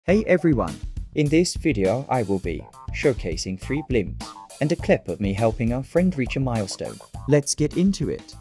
Hey everyone! In this video I will be showcasing 3 blimps and a clip of me helping our friend reach a milestone. Let's get into it.